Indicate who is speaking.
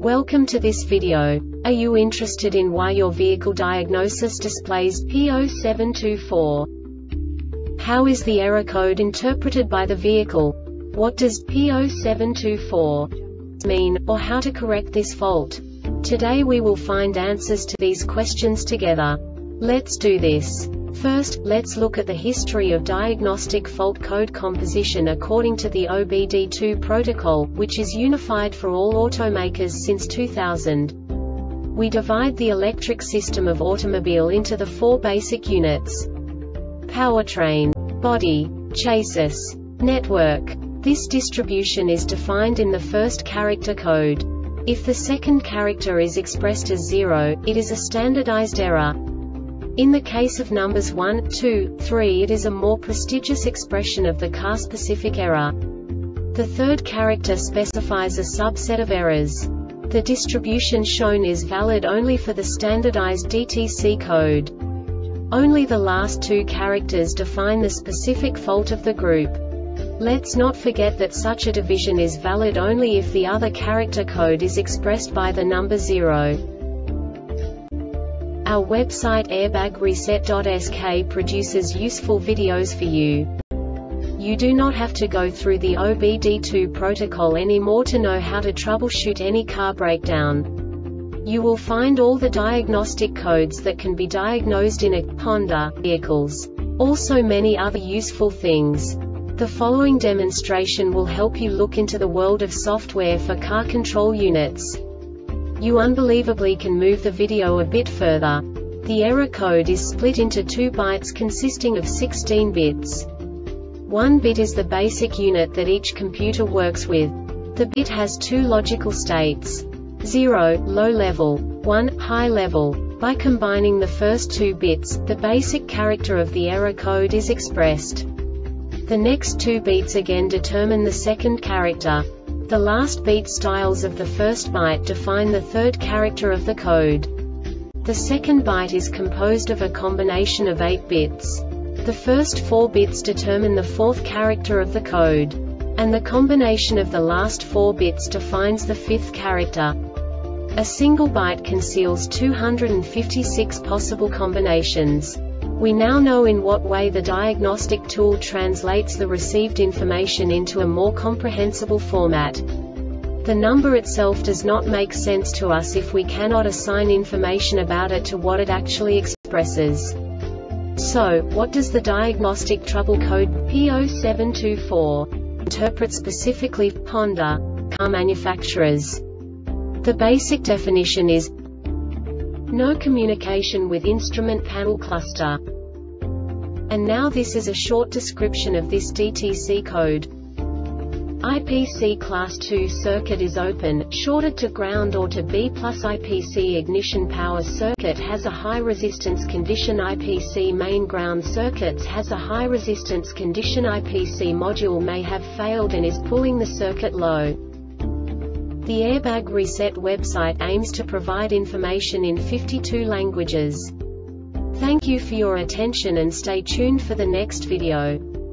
Speaker 1: Welcome to this video. Are you interested in why your vehicle diagnosis displays P0724? How is the error code interpreted by the vehicle? What does P0724 mean, or how to correct this fault? Today we will find answers to these questions together. Let's do this. First, let's look at the history of diagnostic fault code composition according to the OBD2 protocol, which is unified for all automakers since 2000. We divide the electric system of automobile into the four basic units: powertrain, body, chassis, network. This distribution is defined in the first character code. If the second character is expressed as 0, it is a standardized error. In the case of numbers 1, 2, 3, it is a more prestigious expression of the car-specific error. The third character specifies a subset of errors. The distribution shown is valid only for the standardized DTC code. Only the last two characters define the specific fault of the group. Let's not forget that such a division is valid only if the other character code is expressed by the number 0. Our website airbagreset.sk produces useful videos for you. You do not have to go through the OBD2 protocol anymore to know how to troubleshoot any car breakdown. You will find all the diagnostic codes that can be diagnosed in a Honda vehicles. Also many other useful things. The following demonstration will help you look into the world of software for car control units. You unbelievably can move the video a bit further. The error code is split into 2 bytes consisting of 16 bits. 1 bit is the basic unit that each computer works with. The bit has 2 logical states: 0, low level, 1, high level. By combining the first 2 bits, the basic character of the error code is expressed. The next 2 beats again determine the second character. The last beat styles of the first byte define the third character of the code. The second byte is composed of a combination of 8 bits. The first 4 bits determine the fourth character of the code. And the combination of the last 4 bits defines the fifth character. A single byte conceals 256 possible combinations. We now know in what way the diagnostic tool translates the received information into a more comprehensible format. The number itself does not make sense to us if we cannot assign information about it to what it actually expresses. So, what does the diagnostic trouble code P0724 interpret specifically for Honda car manufacturers? The basic definition is no communication with instrument panel cluster. And now this is a short description of this DTC code. IPC class 2 circuit is open, shorted to ground or to B+. IPC ignition power circuit has a high resistance condition. IPC main ground circuits has a high resistance condition. IPC module may have failed and is pulling the circuit low. The Airbag Reset website aims to provide information in 52 languages. Thank you for your attention and stay tuned for the next video.